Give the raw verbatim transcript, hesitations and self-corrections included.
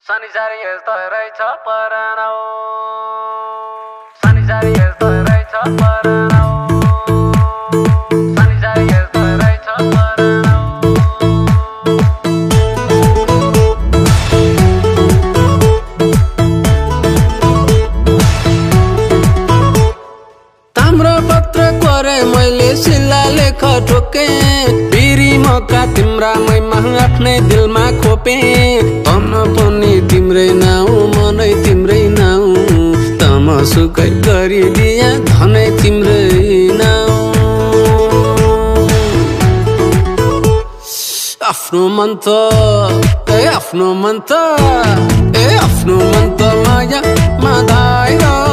Sanizari यस्तो रहेछ परनाउ Sanizari यस्तो रहेछ परनाउ Sanizari यस्तो रहेछ परनाउ ताम्रो पत्र कोरे मैले सिल्ला लेख ठोके बिरी मका तिम्रा मैमा आफ्नै दिलमा खोपे तन पनि तिम्रै नाउ मनै तिम्रै नाउ तमसुकै गरिदिया धनै तिम्रै नाउ आफ्नो मन त ए आफ्नो मन त ए आफ्नो मन त माया माधाएर